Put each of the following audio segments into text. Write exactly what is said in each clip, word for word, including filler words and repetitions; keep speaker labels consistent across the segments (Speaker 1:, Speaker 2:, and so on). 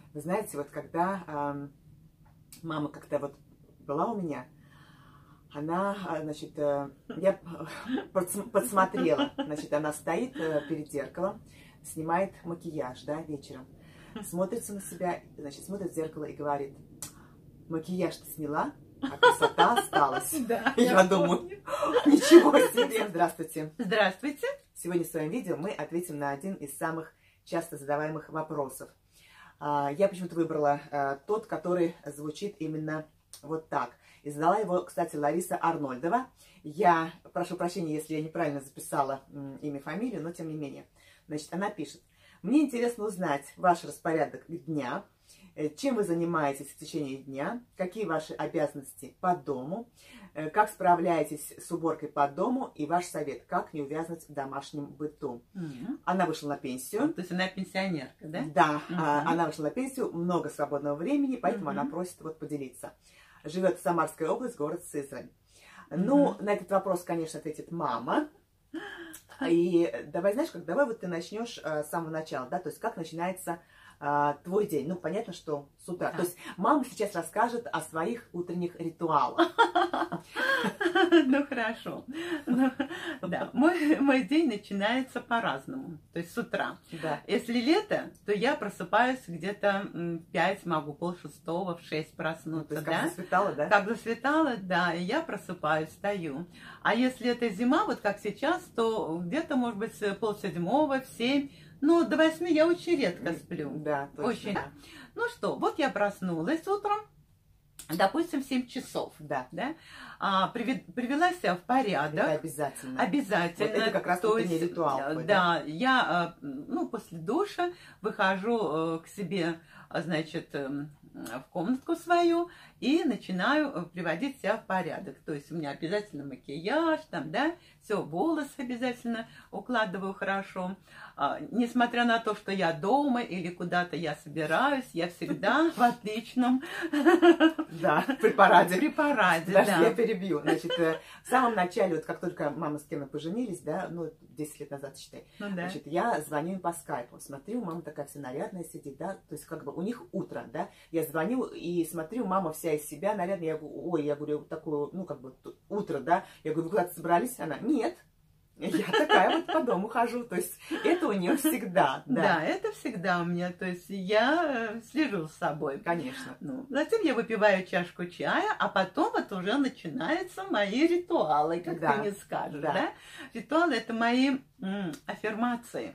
Speaker 1: Вы знаете, вот когда э, мама как-то вот была у меня, она, значит, э, я подсмотрела, значит, она стоит э, перед зеркалом, снимает макияж, да, вечером, смотрится на себя, значит, смотрит в зеркало и говорит: макияж ты сняла, а красота осталась.
Speaker 2: Да,
Speaker 1: я, я думаю, ничего себе. Здравствуйте.
Speaker 2: Здравствуйте.
Speaker 1: Сегодня в своем видео мы ответим на один из самых часто задаваемых вопросов. Я почему-то выбрала тот, который звучит именно вот так. И задала его, кстати, Лариса Арнольдова. Я прошу прощения, если я неправильно записала имя, фамилию, но тем не менее. Значит, она пишет: мне интересно узнать ваш распорядок дня, чем вы занимаетесь в течение дня, какие ваши обязанности по дому, как справляетесь с уборкой по дому и ваш совет, как не увязнуть в домашнем быту.
Speaker 2: Mm-hmm.
Speaker 1: Она вышла на пенсию.
Speaker 2: То есть она пенсионерка, да?
Speaker 1: Да,
Speaker 2: mm-hmm.
Speaker 1: она вышла на пенсию, много свободного времени, поэтому mm-hmm. она просит вот поделиться. Живет в Самарской области, город Сызрань. Mm-hmm. Ну, на этот вопрос, конечно, ответит мама. И давай, знаешь, как, давай вот ты начнешь а, с самого начала, да, то есть как начинается а, твой день. Ну, понятно, что с утра. Да. То есть мама сейчас расскажет о своих утренних ритуалах.
Speaker 2: Ну, хорошо. Да, мой день начинается по-разному, то есть с утра. Если лето, то я просыпаюсь где-то в пять, могу полшестого, в шесть проснуться.
Speaker 1: Как засветало, да?
Speaker 2: Как засветало, да, и я просыпаюсь, встаю. А если это зима, вот как сейчас, то где-то, может быть, полседьмого, в семь. Ну, до восьми я очень редко сплю.
Speaker 1: Да, точно.
Speaker 2: Очень. Ну что, вот я проснулась утром, допустим, в семь часов.
Speaker 1: Да.
Speaker 2: Да? А, привела себя в порядок.
Speaker 1: Это обязательно.
Speaker 2: Обязательно.
Speaker 1: Вот это как раз утренний ритуал.
Speaker 2: Да, да, я, ну, после душа выхожу к себе, значит, в комнатку свою и начинаю приводить себя в порядок. То есть у меня обязательно макияж, там, да, все, волосы обязательно укладываю хорошо. А, несмотря на то, что я дома или куда-то я собираюсь, я всегда в отличном
Speaker 1: да, при параде.
Speaker 2: При параде,
Speaker 1: Даже
Speaker 2: да.
Speaker 1: я перебью. Значит, в самом начале, вот как только мама с Кеном поженились, да, ну, десять лет назад, считай,
Speaker 2: ну, да.
Speaker 1: Значит, я звоню им по скайпу, смотрю, мама такая вся нарядная сидит, да, то есть как бы у них утро, да, я звоню и смотрю, мама вся из себя нарядная, я говорю, ой, я говорю, такое, ну, как бы утро, да, я говорю, вы куда-то собрались? Она, нет. Я такая вот по дому хожу, то есть это у нее всегда. Да.
Speaker 2: Да, это всегда у меня, то есть я слежу за собой.
Speaker 1: Конечно.
Speaker 2: Ну, затем я выпиваю чашку чая, а потом вот уже начинаются мои ритуалы, как да. ты мне скажешь, да. да? Ритуалы — это мои м, аффирмации.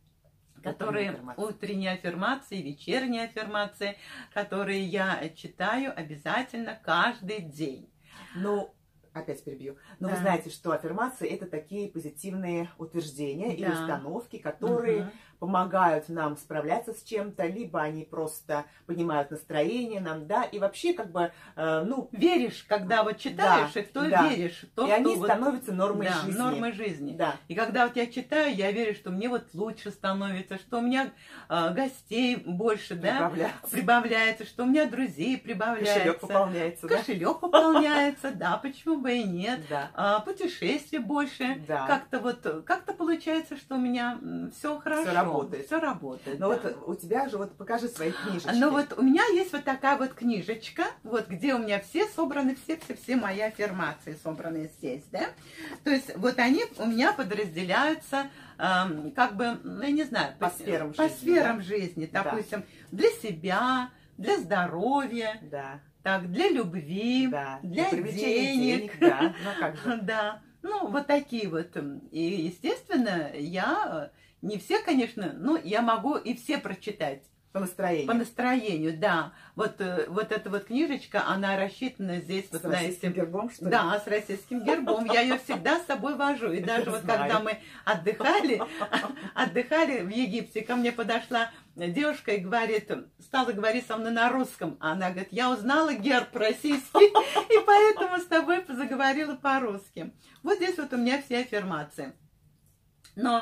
Speaker 2: Которые
Speaker 1: аффирмации.
Speaker 2: Утренние аффирмации, вечерние аффирмации, которые я читаю обязательно каждый день.
Speaker 1: Ну, опять перебью. Но
Speaker 2: да.
Speaker 1: вы знаете, что аффирмации — это такие позитивные утверждения да. и установки, которые угу. помогают нам справляться с чем-то, либо они просто поднимают настроение нам, да, и вообще как бы, э, ну...
Speaker 2: Веришь, когда вот читаешь,
Speaker 1: да,
Speaker 2: и то
Speaker 1: да.
Speaker 2: веришь. То,
Speaker 1: и
Speaker 2: что
Speaker 1: они
Speaker 2: вот,
Speaker 1: становятся нормой
Speaker 2: да,
Speaker 1: жизни.
Speaker 2: нормой жизни.
Speaker 1: Да.
Speaker 2: И когда вот я читаю, я верю, что мне вот лучше становится, что у меня э, гостей больше,
Speaker 1: прибавляется.
Speaker 2: да, прибавляется, что у меня друзей прибавляется.
Speaker 1: Кошелек пополняется.
Speaker 2: Кошелек да? пополняется, да, почему бы и нет.
Speaker 1: Да.
Speaker 2: А, путешествий больше.
Speaker 1: Да.
Speaker 2: Как-то вот, как-то получается, что у меня все хорошо.
Speaker 1: Все работает.
Speaker 2: Все работает.
Speaker 1: Но
Speaker 2: да.
Speaker 1: вот у тебя же, вот покажи свои книжечки.
Speaker 2: Ну вот у меня есть вот такая вот книжечка, вот где у меня все собраны, все-все-все мои аффирмации собраны здесь, да. То есть вот они у меня подразделяются эм, как бы, ну, я не знаю,
Speaker 1: по, по сферам
Speaker 2: по
Speaker 1: жизни.
Speaker 2: Сферам
Speaker 1: да?
Speaker 2: жизни, допустим, да. для себя, для здоровья.
Speaker 1: Да.
Speaker 2: Так, для любви,
Speaker 1: да.
Speaker 2: для, для денег.
Speaker 1: денег да. Ну, как же.
Speaker 2: Да, ну, вот такие вот. И, естественно, я не все, конечно, ну, я могу и все прочитать.
Speaker 1: По настроению.
Speaker 2: По настроению, да. Вот, вот эта вот книжечка, она рассчитана здесь,
Speaker 1: с
Speaker 2: вот,
Speaker 1: российским
Speaker 2: знаете,
Speaker 1: гербом, что ли?
Speaker 2: Да, с российским гербом. Я ее всегда с собой вожу. И даже вот когда мы отдыхали, отдыхали в Египте, ко мне подошла девушка и говорит, стала говорить со мной на русском. Она говорит, я узнала герб российский, и поэтому с тобой заговорила по-русски. Вот здесь вот у меня все аффирмации. Но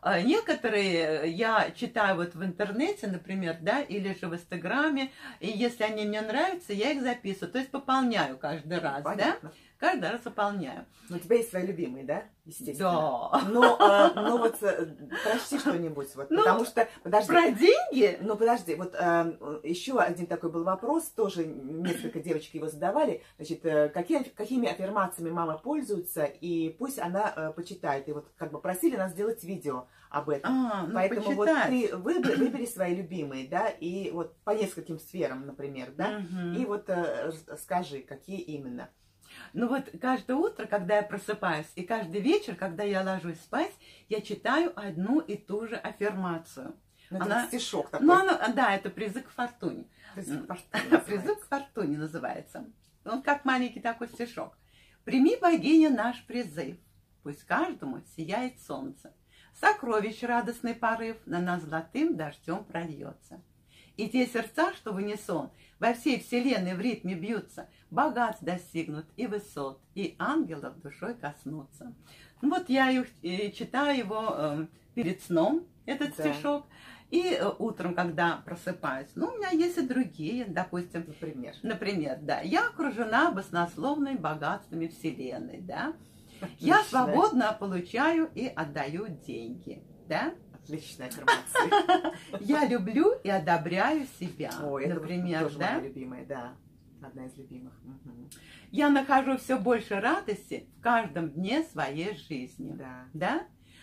Speaker 2: А некоторые я читаю вот в интернете, например, да, или же в Инстаграме, и если они мне нравятся, я их записываю, то есть пополняю каждый раз,
Speaker 1: Понятно.
Speaker 2: да? Каждый раз пополняю.
Speaker 1: Но у тебя есть свои любимые, да? Естественно.
Speaker 2: Да.
Speaker 1: Но, а, ну вот, прочти что-нибудь, вот,
Speaker 2: Ну,
Speaker 1: потому что, подожди.
Speaker 2: Про деньги?
Speaker 1: Ну, подожди, вот а, еще один такой был вопрос, тоже несколько девочек его задавали. Значит, какие, какими аффирмациями мама пользуется, и пусть она а, почитает. И вот как бы просили нас сделать видео об этом.
Speaker 2: А, ну,
Speaker 1: Поэтому
Speaker 2: почитать.
Speaker 1: вот ты выбери, выбери свои любимые, да, и вот по нескольким сферам, например, да,
Speaker 2: Угу.
Speaker 1: и вот а, скажи, какие именно.
Speaker 2: Ну вот каждое утро, когда я просыпаюсь, и каждый вечер, когда я ложусь спать, я читаю одну и ту же аффирмацию.
Speaker 1: Ну,
Speaker 2: Она...
Speaker 1: это стишок такой.
Speaker 2: Ну, она... Да, это призыв к фортуне.
Speaker 1: Призыв к фортуне
Speaker 2: Призыв к фортуне называется. Он как маленький такой стишок. «Прими, богиня, наш призыв, пусть каждому сияет солнце. Сокровищ радостный порыв на нас золотым дождем прольется. И те сердца, что в унисон во всей вселенной в ритме бьются, богатств достигнут и высот, и ангелов душой коснутся». Ну, вот я их, э, читаю его э, перед сном, этот
Speaker 1: Да.
Speaker 2: стишок, и э, утром, когда просыпаюсь. Ну, у меня есть и другие, допустим.
Speaker 1: Например.
Speaker 2: Например, да, я окружена баснословными богатствами вселенной, да.
Speaker 1: Отлично.
Speaker 2: Я свободно получаю и отдаю деньги, да.
Speaker 1: Отличная аффирмация.
Speaker 2: Я люблю и одобряю себя,
Speaker 1: Ой, это
Speaker 2: например,
Speaker 1: тоже
Speaker 2: да.
Speaker 1: моя любимая, да. Одна из любимых. Угу.
Speaker 2: Я нахожу все больше радости в каждом дне своей жизни,
Speaker 1: Да.
Speaker 2: да.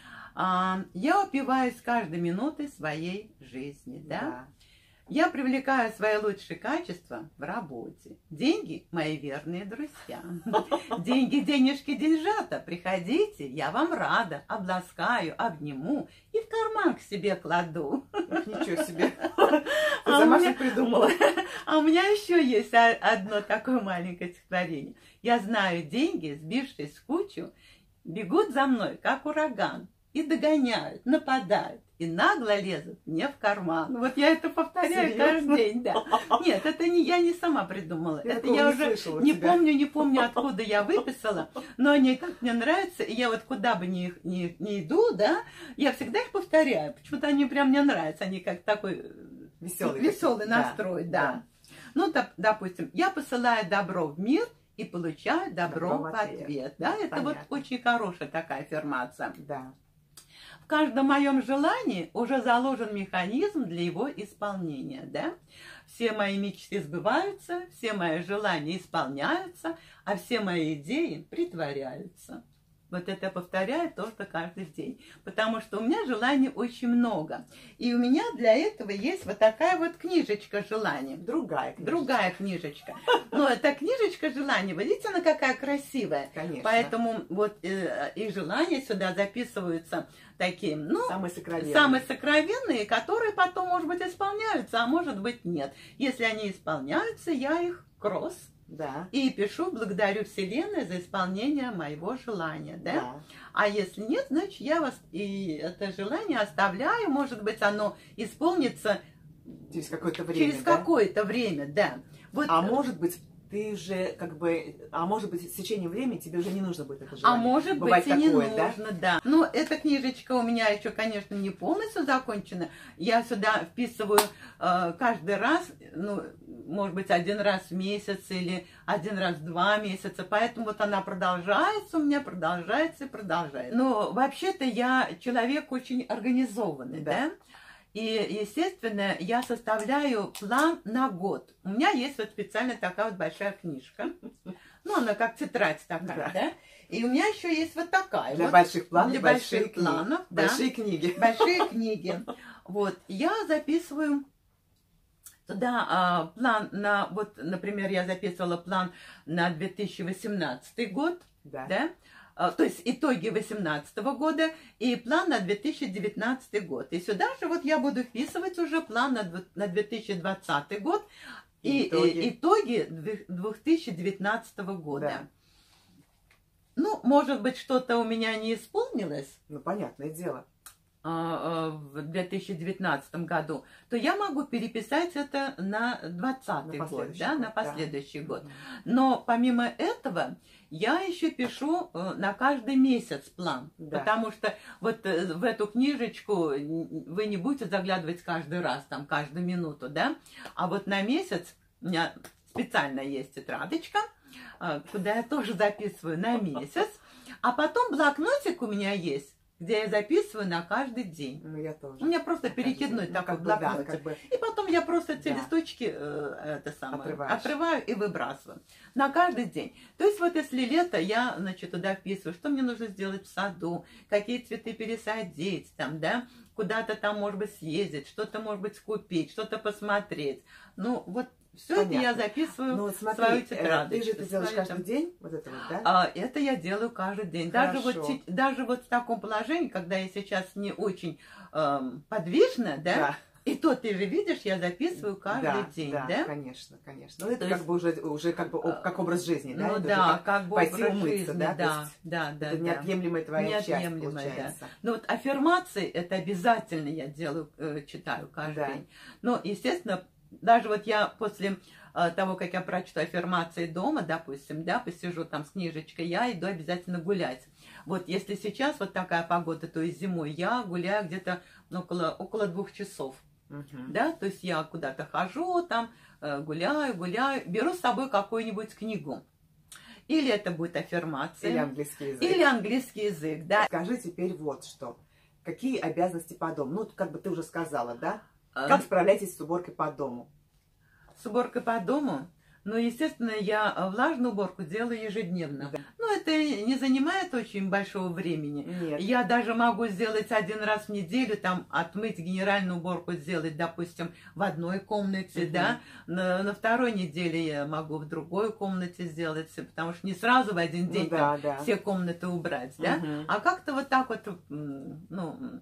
Speaker 2: А, я упиваюсь каждой минутой своей жизни, да.
Speaker 1: Да.
Speaker 2: Я привлекаю свои лучшие качества в работе. Деньги – мои верные друзья. Деньги, денежки, деньжата. Приходите, я вам рада. Обласкаю, обниму и в карман к себе кладу.
Speaker 1: Ох, ничего себе. Ты
Speaker 2: А
Speaker 1: сама
Speaker 2: у меня-
Speaker 1: все придумала.
Speaker 2: А у меня еще есть о- одно такое маленькое стихотворение. Я знаю, деньги, сбившись в кучу, бегут за мной, как ураган, и догоняют, нападают, и нагло лезут мне в карман. Вот я это повторяю
Speaker 1: Серьезно?
Speaker 2: каждый день, да. Нет, это не я не сама придумала.
Speaker 1: Я
Speaker 2: это
Speaker 1: такого
Speaker 2: я
Speaker 1: не
Speaker 2: уже
Speaker 1: слышала
Speaker 2: не
Speaker 1: тебя.
Speaker 2: помню, не помню, откуда я выписала, но они так мне нравятся, и я вот куда бы ни, ни, ни иду, да, я всегда их повторяю. Почему-то они прям мне нравятся, они как такой
Speaker 1: Веселый.
Speaker 2: веселый
Speaker 1: такой.
Speaker 2: настрой, да. Ну, доп- допустим, я посылаю добро в мир и получаю добро,
Speaker 1: Добро
Speaker 2: в
Speaker 1: в
Speaker 2: ответ.
Speaker 1: ответ.
Speaker 2: Да, это
Speaker 1: Понятно.
Speaker 2: вот очень хорошая такая аффирмация.
Speaker 1: Да.
Speaker 2: В каждом моем желании уже заложен механизм для его исполнения, да. Все мои мечты сбываются, все мои желания исполняются, а все мои идеи притворяются. Вот это я повторяю тоже каждый день, потому что у меня желаний очень много. И у меня для этого есть вот такая вот книжечка желаний.
Speaker 1: Другая книжечка.
Speaker 2: Другая книжечка. Но эта книжечка желаний, видите, она какая красивая.
Speaker 1: Конечно.
Speaker 2: Поэтому вот э, и желания сюда записываются такие, ну,
Speaker 1: Самые сокровенные.
Speaker 2: самые сокровенные, которые потом, может быть, исполняются, а может быть, нет. Если они исполняются, я их кросс.
Speaker 1: Да.
Speaker 2: И пишу, благодарю Вселенную за исполнение моего желания, да?
Speaker 1: Да.
Speaker 2: А если нет, значит, я вас и это желание оставляю, может быть, оно исполнится
Speaker 1: Через какое-то время.
Speaker 2: через
Speaker 1: да?
Speaker 2: какое-то время, да. Вот,
Speaker 1: А может быть, ты уже как бы, а может быть, с течением времени тебе уже не нужно будет это
Speaker 2: а
Speaker 1: желание.
Speaker 2: может
Speaker 1: Бывает
Speaker 2: быть, и не
Speaker 1: такое, да?
Speaker 2: нужно, да. Но эта книжечка у меня еще, конечно, не полностью закончена. Я сюда вписываю э, каждый раз, ну, может быть, один раз в месяц или один раз в два месяца. Поэтому вот она продолжается у меня, продолжается и продолжается. Но вообще-то я человек очень организованный, да?
Speaker 1: Да.
Speaker 2: И, естественно, я составляю план на год. У меня есть вот специально такая вот большая книжка. Ну, она как тетрадь такая, да?
Speaker 1: Да.
Speaker 2: И у меня еще есть вот такая.
Speaker 1: Для
Speaker 2: вот,
Speaker 1: больших планов,
Speaker 2: для
Speaker 1: большие
Speaker 2: больших
Speaker 1: книги.
Speaker 2: планов, да.
Speaker 1: Большие книги.
Speaker 2: Большие книги. Вот, я записываю туда а, план на, вот, например, я записывала план на две тысячи восемнадцатый год,
Speaker 1: Да.
Speaker 2: да? А, то есть итоги две тысячи восемнадцатого года и план на две тысячи девятнадцатый год. И сюда же вот я буду вписывать уже план на, дв- на две тысячи двадцатый год и,
Speaker 1: Итоги.
Speaker 2: и итоги две тысячи девятнадцатого года.
Speaker 1: Да.
Speaker 2: Ну, может быть, что-то у меня не исполнилось.
Speaker 1: Ну, понятное дело.
Speaker 2: в две тысячи девятнадцатом году, то я могу переписать это на двадцатый год, да, на последующий
Speaker 1: да.
Speaker 2: год. Но помимо этого я еще пишу на каждый месяц план, да. Потому что вот в эту книжечку вы не будете заглядывать каждый раз, там, каждую минуту, да, а вот на месяц у меня специально есть тетрадочка, куда я тоже записываю на месяц, а потом блокнотик у меня есть, где я записываю на каждый день.
Speaker 1: Ну, я тоже.
Speaker 2: У меня просто перекидной
Speaker 1: ну,
Speaker 2: такой
Speaker 1: как
Speaker 2: блокнотик.
Speaker 1: бы, да, как бы...
Speaker 2: И потом я просто эти
Speaker 1: да.
Speaker 2: листочки э, это самое,
Speaker 1: Отрываешь.
Speaker 2: отрываю и выбрасываю. На каждый день. То есть вот если лето, я, значит, туда вписываю, что мне нужно сделать в саду, какие цветы пересадить, там, да, куда-то там, может быть, съездить, что-то, может быть, купить, что-то посмотреть. Ну, вот все это я записываю
Speaker 1: ну,
Speaker 2: в
Speaker 1: смотри,
Speaker 2: свою тетрадочку.
Speaker 1: Ты же это делаешь каждый
Speaker 2: там...
Speaker 1: день? Вот это вот, да?
Speaker 2: А, это я делаю каждый день. Даже вот, даже вот в таком положении, когда я сейчас не очень эм, подвижна, да, да, и то ты же видишь, я записываю каждый
Speaker 1: да,
Speaker 2: день,
Speaker 1: да?
Speaker 2: да?
Speaker 1: Конечно, конечно. Ну, это
Speaker 2: то
Speaker 1: как
Speaker 2: есть,
Speaker 1: бы уже, уже как бы как образ жизни, да?
Speaker 2: Ну
Speaker 1: это
Speaker 2: да,
Speaker 1: как,
Speaker 2: как бы
Speaker 1: пойти
Speaker 2: образ
Speaker 1: умыться,
Speaker 2: жизни,
Speaker 1: да?
Speaker 2: да, да, да.
Speaker 1: Это
Speaker 2: да.
Speaker 1: неотъемлемая твоя
Speaker 2: неотъемлемая,
Speaker 1: часть, получается.
Speaker 2: Да. Ну вот аффирмации, это обязательно я делаю, э, читаю каждый да. день. Но, естественно, даже вот я после э, того, как я прочту аффирмации дома, допустим, да, посижу там с книжечкой, я иду обязательно гулять. Вот если сейчас вот такая погода, то есть зимой, я гуляю где-то около, около двух часов. Uh-huh. Да, то есть я куда-то хожу, там э, гуляю, гуляю, беру с собой какую-нибудь книгу. Или это будет аффирмация.
Speaker 1: Или английский язык.
Speaker 2: Или английский язык, да.
Speaker 1: Скажи теперь вот что. Какие обязанности по дому? Ну, как бы ты уже сказала, да? Как справляетесь с уборкой по дому?
Speaker 2: С уборкой по дому? Ну, естественно, я влажную уборку делаю ежедневно. Да. Ну, это не занимает очень большого времени.
Speaker 1: Нет.
Speaker 2: Я даже могу сделать один раз в неделю, там, отмыть генеральную уборку, сделать, допустим, в одной комнате, угу. да. На, на второй неделе я могу в другой комнате сделать, потому что не сразу в один день ну, да, там, да. все комнаты убрать, да. Угу. А как-то вот так вот, ну,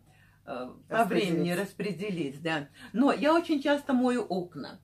Speaker 2: по времени распределить, да. Но я очень часто мою окна.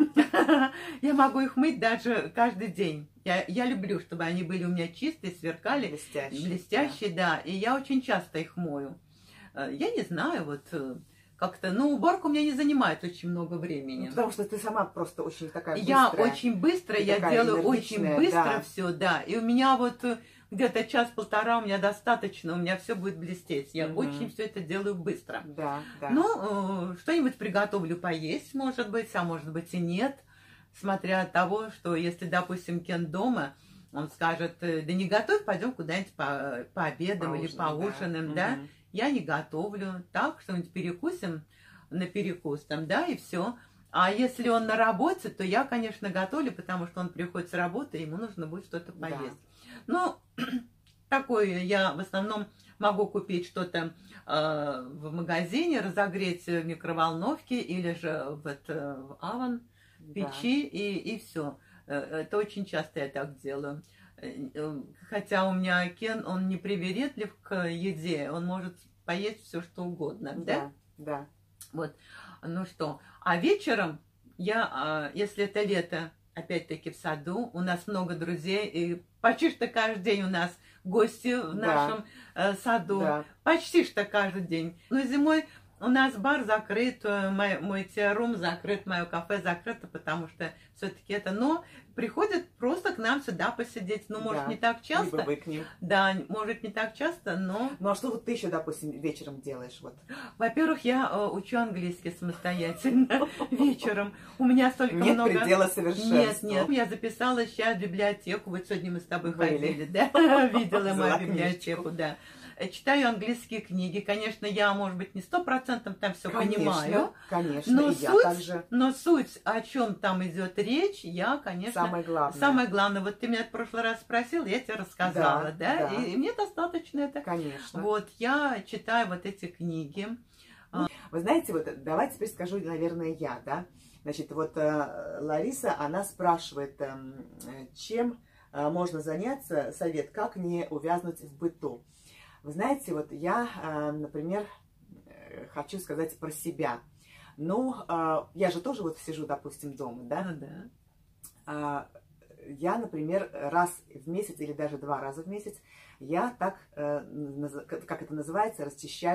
Speaker 2: Я могу их мыть даже каждый день. Я, я люблю, чтобы они были у меня чистые, сверкали,
Speaker 1: блестящие,
Speaker 2: блестящие да. да. И я очень часто их мою. Я не знаю, вот как-то, ну, уборка у меня не занимает очень много времени.
Speaker 1: Ну, потому что ты сама просто очень такая быстрая.
Speaker 2: Я очень быстро, я делаю очень быстро да. все, да. И у меня вот где-то час-полтора у меня достаточно, у меня все будет блестеть. Я угу. очень все это делаю быстро.
Speaker 1: Да, да.
Speaker 2: Ну, что-нибудь приготовлю поесть, может быть, а может быть и нет. Смотря от того, что если, допустим, Кен дома, он скажет, да не готовь, пойдем куда-нибудь по, пообедаем или поужинаем, да. да? Угу. Я не готовлю. Так, что-нибудь перекусим на перекус там, да, и все. А если он на работе, то я, конечно, готовлю, потому что он приходит с работы, и ему нужно будет что-то поесть. Да. Ну, такое я в основном могу купить что-то э, в магазине, разогреть в микроволновке или же в, это, в аван, в печи, да. и, и все. Это очень часто я так делаю. Хотя у меня Кен, он не привередлив к еде, он может поесть все что угодно. Да,
Speaker 1: да. да.
Speaker 2: Вот. Ну что, а вечером я, если это лето, опять-таки в саду, у нас много друзей, и почти что каждый день у нас гости в да. нашем э, саду, да. почти что каждый день. Но зимой у нас бар закрыт, мой, мой теарум закрыт, мое кафе закрыто, потому что все-таки это, но приходят просто к нам сюда посидеть, ну, может, да. не так часто.
Speaker 1: Либо вы к ним.
Speaker 2: Да, может, не так часто, но...
Speaker 1: Ну, а что вот ты еще, допустим, вечером делаешь? Вот?
Speaker 2: Во-первых, я э, учу английский самостоятельно вечером. У меня столько
Speaker 1: нет
Speaker 2: много...
Speaker 1: Нет предела совершенства.
Speaker 2: Нет, нет. Я записалась сейчас в библиотеку, вот сегодня мы с тобой Были. ходили, да? Видела мою библиотеку, да. Читаю английские книги. Конечно, я, может быть, не сто процентов там все понимаю.
Speaker 1: Конечно,
Speaker 2: но
Speaker 1: и
Speaker 2: суть,
Speaker 1: я также.
Speaker 2: Но суть, о чем там идет речь, я, конечно...
Speaker 1: Самое главное.
Speaker 2: Самое главное. Вот ты меня в прошлый раз спросил, я тебе рассказала, да? да?
Speaker 1: да.
Speaker 2: И, и мне достаточно это.
Speaker 1: Конечно.
Speaker 2: Вот, я читаю вот эти книги.
Speaker 1: Вы знаете, вот давайте теперь скажу, наверное, я, да? Значит, вот Лариса, она спрашивает, чем можно заняться, совет, как не увязнуть в быту. Вы знаете, вот я, например, хочу сказать про себя. Ну, я же тоже вот сижу, допустим, дома, да?
Speaker 2: Ну, да.
Speaker 1: Я, например, раз в месяц или даже два раза в месяц, я так, как это называется, расчищаю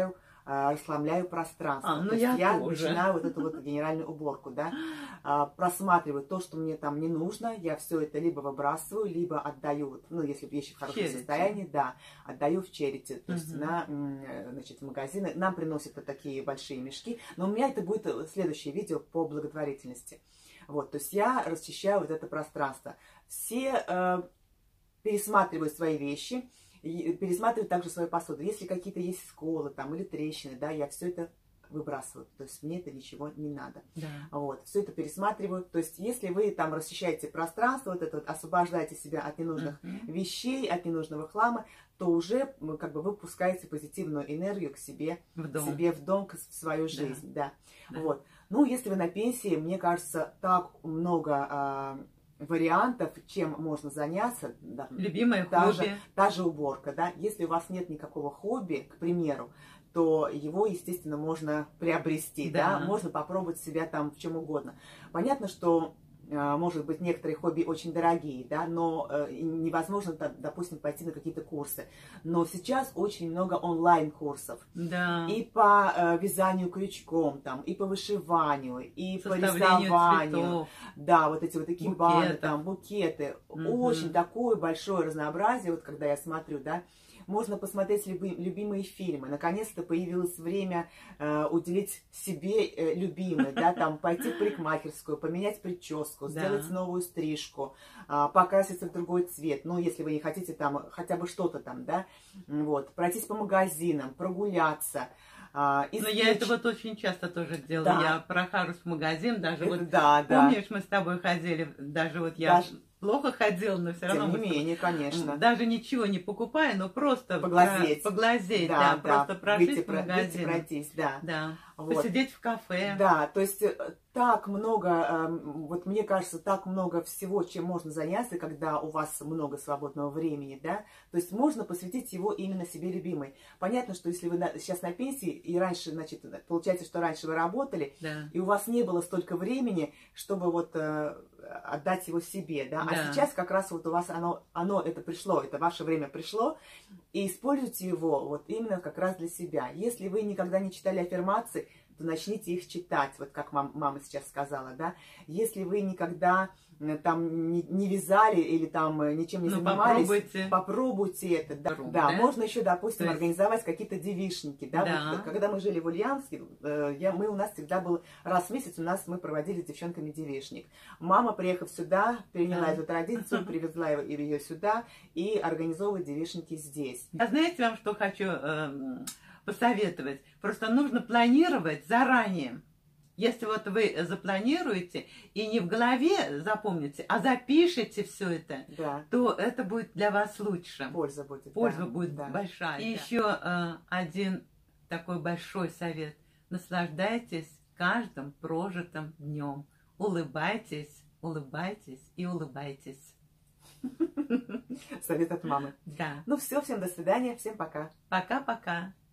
Speaker 1: а, расхламляю пространство.
Speaker 2: А, ну
Speaker 1: то есть
Speaker 2: я
Speaker 1: я
Speaker 2: тоже.
Speaker 1: начинаю вот эту вот генеральную уборку, да, а, просматриваю то, что мне там не нужно, я все это либо выбрасываю, либо отдаю, ну, если вещи в хорошем
Speaker 2: Charity.
Speaker 1: состоянии, да, отдаю в черити, то есть
Speaker 2: Мгм.
Speaker 1: на, м, значит, в магазины. Нам приносят вот такие большие мешки, но у меня это будет следующее видео по благотворительности. Вот, то есть я расчищаю вот это пространство. Все э, пересматривают свои вещи, и пересматривают также свою посуду. Если какие-то есть сколы там или трещины, да, я все это выбрасываю. То есть мне это ничего не надо.
Speaker 2: Да.
Speaker 1: Вот, все это пересматриваю. То есть если вы там расчищаете пространство, вот это вот, освобождаете себя от ненужных
Speaker 2: Мгм.
Speaker 1: вещей, от ненужного хлама, то уже ну, как бы вы пускаете позитивную энергию к себе,
Speaker 2: В
Speaker 1: к
Speaker 2: дом.
Speaker 1: себе в дом, к- в свою
Speaker 2: Да.
Speaker 1: жизнь. Да.
Speaker 2: Да.
Speaker 1: Вот. Ну, если вы на пенсии, мне кажется, так много а, вариантов, чем можно заняться. Да,
Speaker 2: Любимое
Speaker 1: та
Speaker 2: хобби.
Speaker 1: же, та же уборка, да. Если у вас нет никакого хобби, к примеру, то его, естественно, можно приобрести, да,
Speaker 2: Да.
Speaker 1: можно попробовать себя там в чем угодно. Понятно, что а, может быть, некоторые хобби очень дорогие, да, но э, невозможно, там, допустим, пойти на какие-то курсы. Но сейчас очень много онлайн-курсов.
Speaker 2: Да.
Speaker 1: И по э, вязанию крючком, там, и по вышиванию, и по
Speaker 2: Составлению
Speaker 1: рисованию.
Speaker 2: цветов.
Speaker 1: Да, вот эти вот экибаны,
Speaker 2: Букетов.
Speaker 1: там, букеты.
Speaker 2: Мгм.
Speaker 1: Очень такое большое разнообразие, вот когда я смотрю, да. Можно посмотреть люби- любимые фильмы. Наконец-то появилось время э, уделить себе э, любимые, да, там, пойти в парикмахерскую, поменять прическу,
Speaker 2: Да.
Speaker 1: сделать новую стрижку, а, покраситься в другой цвет. Ну, если вы не хотите там хотя бы что-то там, да, вот, пройтись по магазинам, прогуляться. а,
Speaker 2: Но
Speaker 1: испечь.
Speaker 2: я это вот очень часто тоже делаю.
Speaker 1: Да.
Speaker 2: Я прохожусь в магазин, даже
Speaker 1: Это
Speaker 2: вот
Speaker 1: да, да.
Speaker 2: помнишь, мы с тобой ходили, даже вот я
Speaker 1: Даже-
Speaker 2: плохо ходила, но все равно
Speaker 1: Тем не
Speaker 2: мы с тобой-
Speaker 1: менее, конечно.
Speaker 2: даже ничего не покупая, но просто
Speaker 1: Поглазеть.
Speaker 2: про- поглазеть,
Speaker 1: Да,
Speaker 2: да,
Speaker 1: да.
Speaker 2: просто пройтись
Speaker 1: Выйти,
Speaker 2: по
Speaker 1: про- выйти
Speaker 2: магазину.
Speaker 1: пройтись, да.
Speaker 2: Да.
Speaker 1: Вот.
Speaker 2: Посидеть в кафе.
Speaker 1: Да, то есть э, так много, эм, вот мне кажется, так много всего, чем можно заняться, когда у вас много свободного времени, да, то есть можно посвятить его именно себе любимой. Понятно, что если вы на- сейчас на пенсии, и раньше, значит, получается, что раньше вы работали,
Speaker 2: Да.
Speaker 1: и у вас не было столько времени, чтобы вот э, отдать его себе, да,
Speaker 2: Да.
Speaker 1: а сейчас как раз вот у вас оно, оно это пришло, это ваше время пришло, и используйте его вот именно как раз для себя. Если вы никогда не читали аффирмации, то начните их читать, вот как мам, мама сейчас сказала, да. Если вы никогда э, там не, не вязали или там э, ничем не
Speaker 2: Ну,
Speaker 1: занимались,
Speaker 2: попробуйте.
Speaker 1: попробуйте это. Да,
Speaker 2: Попробуй,
Speaker 1: да,
Speaker 2: да?
Speaker 1: можно еще, допустим,
Speaker 2: То есть-
Speaker 1: организовать какие-то девичники, да.
Speaker 2: Да.
Speaker 1: Вот, когда мы жили в Ульяновске, э, я, мы, у нас всегда был раз в месяц, у нас мы проводили с девчонками девичник. Мама, приехав сюда, переняла
Speaker 2: Да.
Speaker 1: эту традицию, привезла ее, ее сюда и организовывает девичники здесь.
Speaker 2: А знаете, вам что хочу эм, посоветовать? Просто нужно планировать заранее. Если вот вы запланируете и не в голове запомните, а запишите все это,
Speaker 1: Да,
Speaker 2: то это будет для вас лучше.
Speaker 1: польза будет.
Speaker 2: Польза
Speaker 1: да,
Speaker 2: будет
Speaker 1: да.
Speaker 2: большая. И
Speaker 1: Да.
Speaker 2: еще э, один такой большой совет. Наслаждайтесь каждым прожитым днем. Улыбайтесь, улыбайтесь и улыбайтесь.
Speaker 1: Совет от мамы.
Speaker 2: Да.
Speaker 1: Ну все, всем до свидания, всем пока.
Speaker 2: Пока-пока.